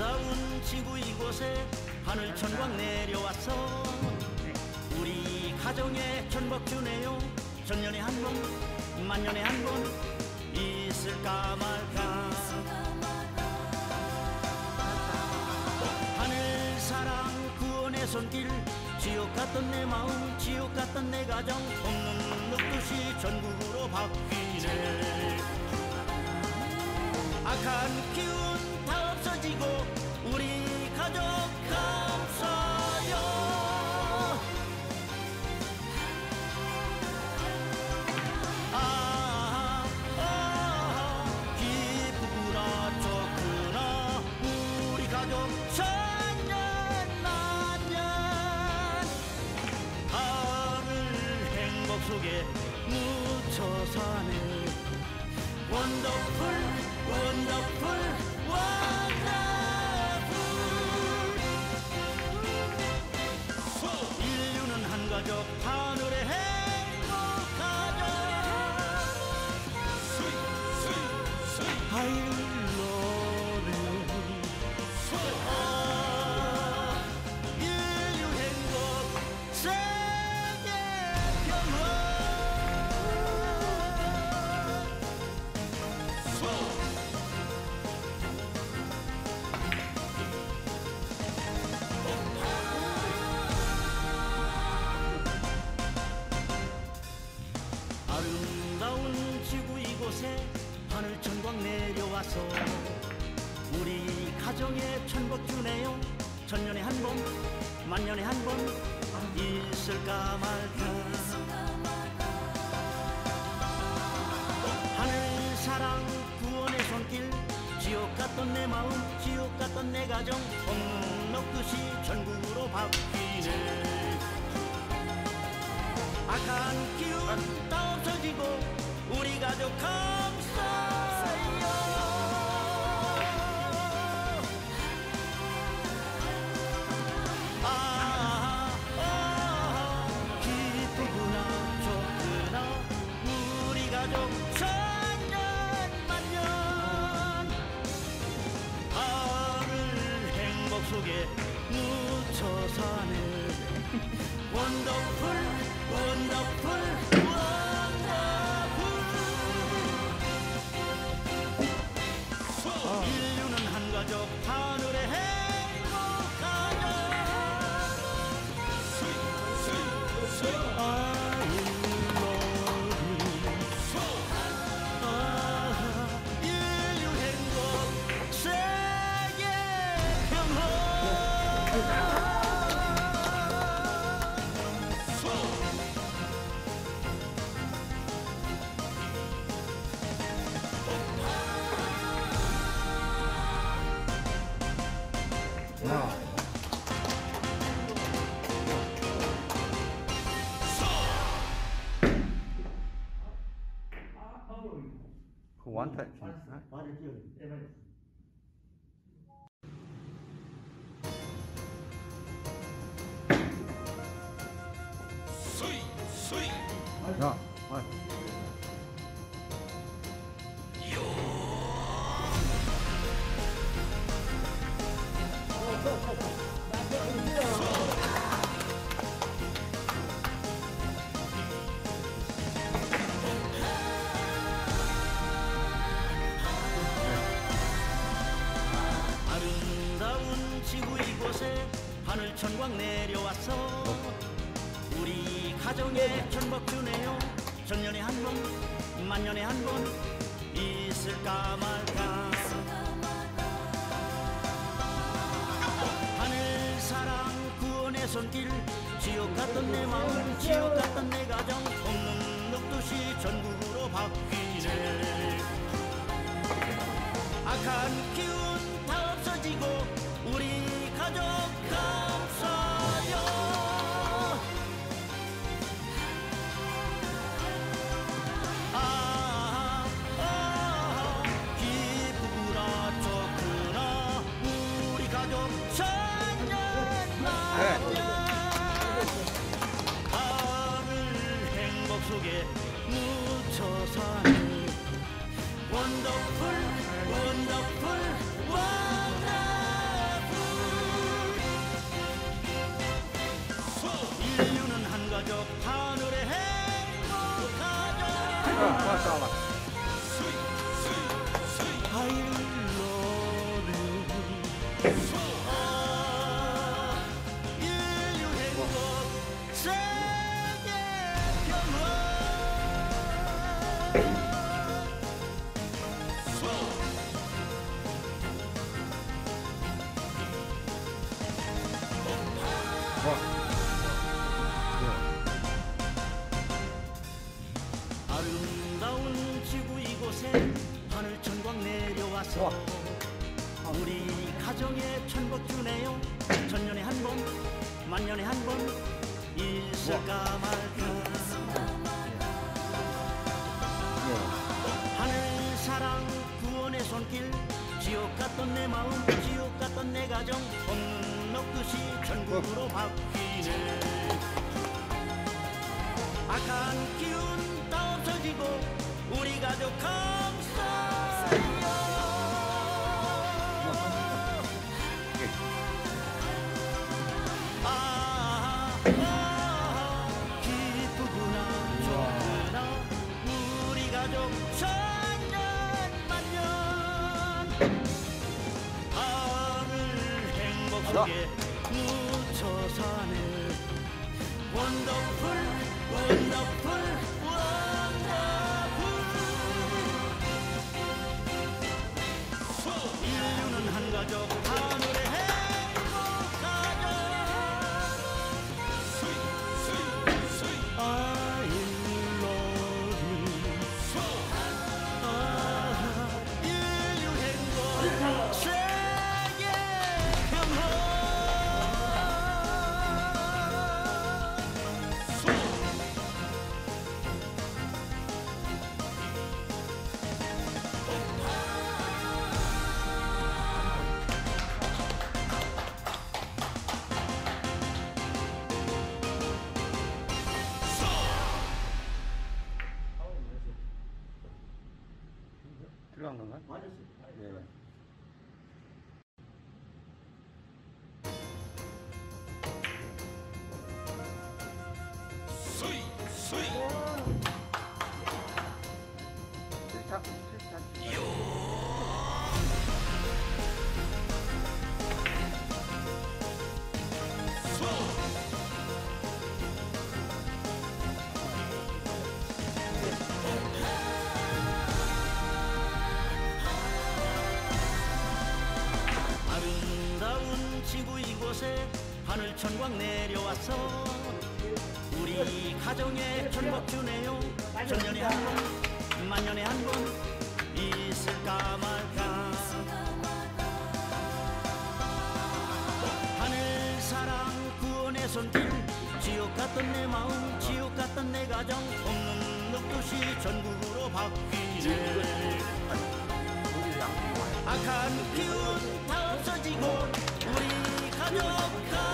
아름다운 지구 이곳에 하늘 천광 내려와서 우리 가정에 천복 주네요. 천년에 한 번, 만년에 한 번 있을까 말까. 하늘 사랑 구원의 손길, 지옥 같던 내 마음, 지옥 같던 내 가정 없는 눕듯이 전국으로 바뀌네. 악한 기운 다 없어지고 우리 가족 감사요. 기쁘구나 좋구나 우리 가족 천년 만년. 하늘 행복 속에 묻혀 사네. 원더풀 원더풀 원더풀. 인류는 한 가족 하늘의 행복하자. I love you. 인류 행복 세계 평화. 아름다운 지구 이곳에 하늘 천광 내려와서 우리 가정에 천복 주네요. 천년에 한 번, 만년에 한 번 있을까 말까. 하늘 사랑 구원의 손길, 지옥 같던 내 마음, 지옥 같던 내 가정 없는 넋듯이 전국으로 바뀌네. 악한 기운 다 없어지고 우리 가족 감사요. 기쁘구나 좋구나 우리 가족 천년 만년. 하늘 행복 속에 묻혀 사네. 원더풀 원더풀 원더풀. 인류는 한 가족 하늘의 행복하자. I love you. 인류 행복 세계 평화. 그 원타임. 야, 아름다운 지구 이곳에 하늘 천광 내려와서 우리 가정에 천복 주네요. 천년에 한 번, 만년에 한 번 있을까 말까. 하늘 사랑 구원의 손길, 지옥 같던 내 마음, 지옥 같던 내 가정 없는 넋듯이 전국으로 바뀌네. 악한 기운 다 없어지고 우리 가족 감사요. 기쁘구나 좋구나 우리 가족 천년 만년. 하늘 행복 속에 묻혀 사는 원더풀 원더풀 잠깐만. I love you. 인류 행복 세계 평화. 아름다운 지구 이곳에 하늘 천국 내려와서 우리 가정에 천국 주네요. 천년에 한 번, 만년에 한 번 있을까 말까. 하늘 사랑 구원의 손길, 지옥 같던 내 마음, 지옥 같던 내 가정 봄 녹듯이 천국으로 바뀌네. 악한 기운 다 없어지고 우리 가족 감사해요. 기쁘구나 좋구나 우리 가족 천년 만년. 하늘 행복 속에 묻혀 사네. 원더풀 원더풀 원더풀. 인류는 한 가족 하늘의 행복가족. I love you. 인류 행복 세계 평화. 들어간 건가? 네. 실착. 아름다운 지구 이곳에 하늘 천국 내려와서 우리 가정에 천국 주네요. 천년에 한 번, 만년에 한 번 있을까 말까. 하늘 사랑 구원의 손길, 지옥 같던 내 마음, 지옥 같던 내 가정 없는 녹듯이 전국으로 바뀌네. 악한 기운 다 없어지고 우리 가족